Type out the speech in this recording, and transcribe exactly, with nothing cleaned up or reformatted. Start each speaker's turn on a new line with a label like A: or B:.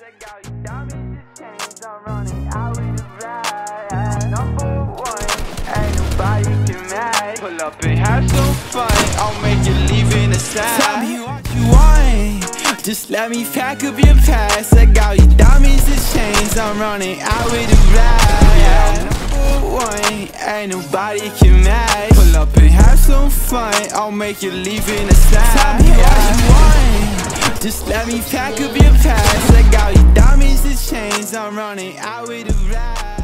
A: I got you diamonds and chains, I'm running out with the ride. Number one, ain't nobody can match. Pull up and have some fun, I'll make you leave in a slide.
B: Tell me what you want, just let me pack up your past. I got you diamonds and chains, I'm running out with the ride. Number one, ain't nobody can match. Pull up and have some fun, I'll make you leave in a slide. Tell me what you want, just let me pack up your past. I got you diamonds and chains, I'm running out with the ride.